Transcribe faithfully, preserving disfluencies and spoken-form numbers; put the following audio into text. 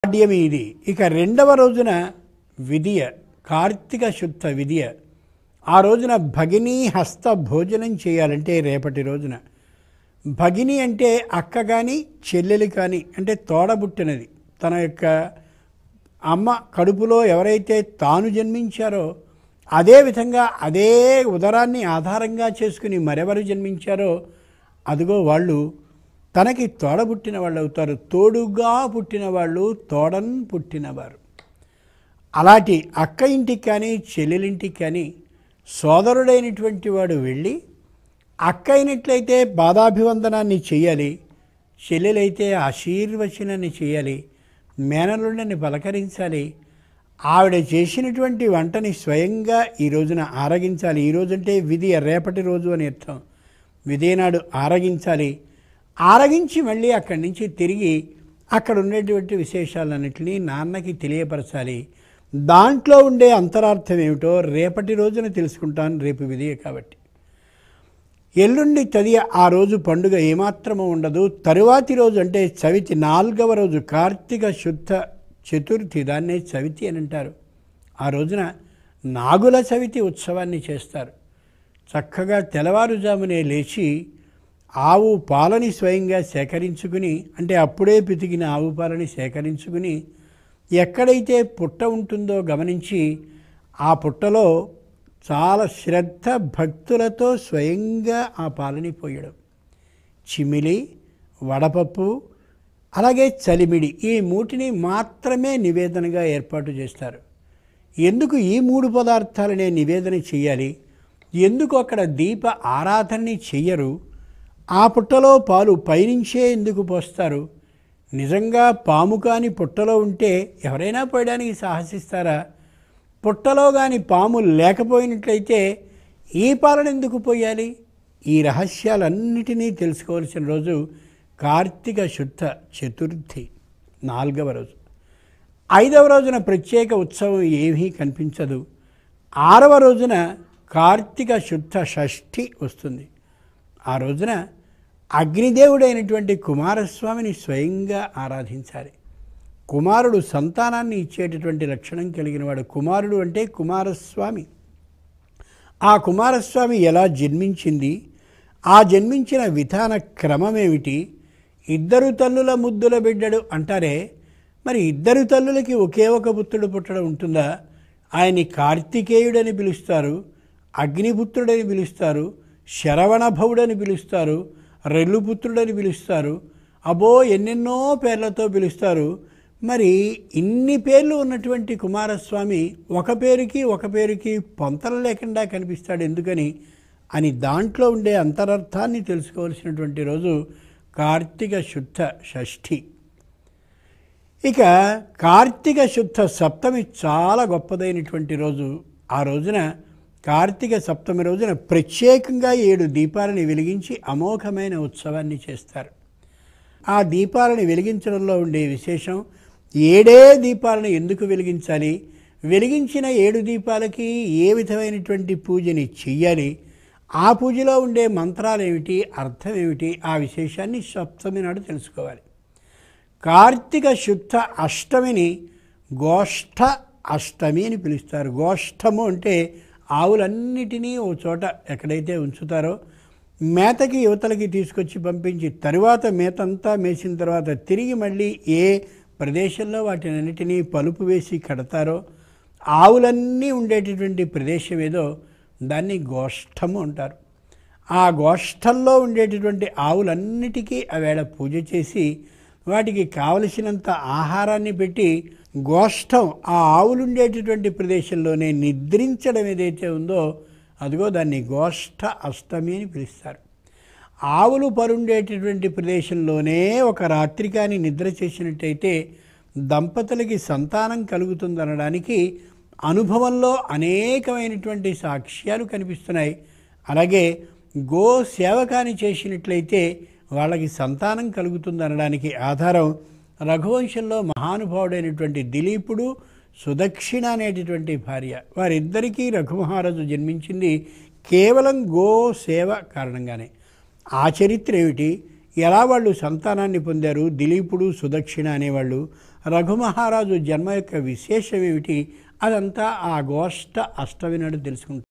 పాడ్యమి ఇది. ఇక రెండవ రోజున విదియ, కార్తీక శుద్ధ విదియ. ఆ రోజున భగినీ హస్త భోజనం చేయాలంటే రేపటి రోజున. భగిని అంటే అక్క కానీ చెల్లెలు కానీ, అంటే తోడబుట్టినది. తన యొక్క అమ్మ కడుపులో ఎవరైతే తాను జన్మించారో అదేవిధంగా అదే ఉదరాన్ని ఆధారంగా చేసుకుని మరెవరు జన్మించారో అదిగో వాళ్ళు తనకి తోడబుట్టిన వాళ్ళు అవుతారు. తోడుగా పుట్టిన వాళ్ళు తోడన్ పుట్టినవారు. అలాంటి అక్క ఇంటికి కానీ చెల్లెలింటికి కానీ సోదరుడైనటువంటి వాడు వెళ్ళి అక్క అయినట్లయితే పాదాభివందనాన్ని చేయాలి, చెల్లెలైతే ఆశీర్వచనాన్ని చేయాలి, మేనలుండని పలకరించాలి. ఆవిడ చేసినటువంటి వంటని స్వయంగా ఈ రోజున ఆరగించాలి. ఈ రోజంటే విధి, రేపటి రోజు అని అర్థం. విధినాడు ఆరగించాలి. ఆరగించి మళ్ళీ అక్కడి నుంచి తిరిగి అక్కడ ఉండేటువంటి విశేషాలన్నింటినీ నాన్నకి తెలియపరచాలి. దాంట్లో ఉండే అంతరార్థం ఏమిటో రేపటి రోజున తెలుసుకుంటాను. రేపు విధియే కాబట్టి ఎల్లుండి తదియ ఆ రోజు పండుగ ఏమాత్రమూ ఉండదు. తరువాతి రోజు అంటే చవితి, నాలుగవ రోజు కార్తీక శుద్ధ చతుర్థి, దాన్నే చవితి అని అంటారు. ఆ రోజున నాగుల చవితి ఉత్సవాన్ని చేస్తారు. చక్కగా తెల్లవారుజామునే లేచి ఆవు పాలని స్వయంగా సేకరించుకుని, అంటే అప్పుడే పితికిన ఆవు పాలని సేకరించుకుని ఎక్కడైతే పుట్ట ఉంటుందో గమనించి ఆ పుట్టలో చాలా శ్రద్ధ భక్తులతో స్వయంగా ఆ పాలని పోయడం. చిమిలి, వడపప్పు, అలాగే చలిమిడి, ఈ మూటిని మాత్రమే నివేదనగా ఏర్పాటు చేస్తారు. ఎందుకు ఈ మూడు పదార్థాలనే నివేదన చేయాలి? ఎందుకు అక్కడ దీప ఆరాధనని చెయ్యరు? ఆ పుట్టలో పాలు పైనుంచే ఎందుకు పోస్తారు? నిజంగా పాము కాని పుట్టలో ఉంటే ఎవరైనా పోయడానికి సాహసిస్తారా? పుట్టలో కానీ పాము లేకపోయినట్లయితే ఈ పాలన ఎందుకు పోయాలి? ఈ రహస్యాలన్నిటినీ తెలుసుకోవాల్సిన రోజు కార్తీక శుద్ధ చతుర్థి, నాలుగవ రోజు. ఐదవ రోజున ప్రత్యేక ఉత్సవం ఏమీ కనిపించదు. ఆరవ రోజున కార్తీక శుద్ధ షష్ఠి వస్తుంది. ఆ రోజున అగ్నిదేవుడైనటువంటి కుమారస్వామిని స్వయంగా ఆరాధించాలి. కుమారుడు సంతానాన్ని ఇచ్చేటటువంటి లక్షణం కలిగిన వాడు. కుమారుడు అంటే కుమారస్వామి. ఆ కుమారస్వామి ఎలా జన్మించింది, ఆ జన్మించిన విధాన క్రమమేమిటి? ఇద్దరు తల్లుల ముద్దుల బిడ్డడు అంటారే, మరి ఇద్దరు తల్లులకి ఒకే ఒక పుత్రుడు పుట్టడం ఉంటుందా? ఆయన్ని కార్తికేయుడని పిలుస్తారు, అగ్నిపుత్రుడని పిలుస్తారు, శరవణభవుడని పిలుస్తారు, రెల్లుపుత్రుడని పిలుస్తారు, అబో ఎన్నెన్నో పేర్లతో పిలుస్తారు. మరి ఇన్ని పేర్లు ఉన్నటువంటి కుమారస్వామి ఒక పేరుకి ఒక పేరుకి పొంతలు లేకుండా కనిపిస్తాడు ఎందుకని అని దాంట్లో ఉండే అంతరార్థాన్ని తెలుసుకోవాల్సినటువంటి రోజు కార్తీక శుద్ధ షష్ఠి. ఇక కార్తీక శుద్ధ సప్తమి చాలా గొప్పదైనటువంటి రోజు. ఆ రోజున కార్తీక సప్తమి రోజున ప్రత్యేకంగా ఏడు దీపాలని వెలిగించి అమోఘమైన ఉత్సవాన్ని చేస్తారు. ఆ దీపాలను వెలిగించడంలో ఉండే విశేషం, ఏడే దీపాలను ఎందుకు వెలిగించాలి, వెలిగించిన ఏడు దీపాలకి ఏ విధమైనటువంటి పూజని చెయ్యాలి, ఆ పూజలో ఉండే మంత్రాలు ఏమిటి, అర్థం ఏమిటి, ఆ విశేషాన్ని సప్తమి నాడు తెలుసుకోవాలి. కార్తీక శుద్ధ అష్టమిని గోష్ఠ అష్టమి అని పిలుస్తారు. గోష్ఠము అంటే ఆవులన్నిటినీ ఓ చోట ఎక్కడైతే ఉంచుతారో మేతకి యువతలకి తీసుకొచ్చి పంపించి తరువాత మేతంతా మేసిన తర్వాత తిరిగి మళ్ళీ ఏ ప్రదేశంలో వాటినన్నిటినీ పలుపు వేసి కడతారో ఆవులన్నీ ఉండేటటువంటి ప్రదేశం ఏదో దాన్ని గోష్ఠము అంటారు. ఆ గోష్ఠంలో ఉండేటటువంటి ఆవులన్నిటికీ ఆవేళ పూజ చేసి వాటికి కావలసినంత ఆహారాన్ని పెట్టి గోష్ఠం ఆ ఆవులు ఉండేటటువంటి ప్రదేశంలోనే నిద్రించడం ఏదైతే ఉందో అదిగో దాన్ని గోష్ఠ అష్టమి అని పిలుస్తారు. ఆవులు పరుండేటటువంటి ప్రదేశంలోనే ఒక రాత్రి కానీ నిద్ర చేసినట్టయితే దంపతులకి సంతానం కలుగుతుందనడానికి అనుభవంలో అనేకమైనటువంటి సాక్ష్యాలు కనిపిస్తున్నాయి. అలాగే గో సేవ కానీ చేసినట్లయితే వాళ్ళకి సంతానం కలుగుతుందనడానికి ఆధారం రఘువంశంలో మహానుభావుడైనటువంటి దిలీపుడు, సుదక్షిణ అనేటటువంటి భార్య, వారిద్దరికీ రఘుమహారాజు జన్మించింది కేవలం గో సేవ కారణంగానే. ఆ చరిత్ర ఏమిటి, ఎలా వాళ్ళు సంతానాన్ని పొందారు? దిలీపుడు, సుదక్షిణ అనేవాళ్ళు రఘుమహారాజు జన్మ యొక్క విశేషం ఏమిటి, అదంతా ఆ గోష్ఠ అష్టమి నాడు తెలుసుకుంటాం.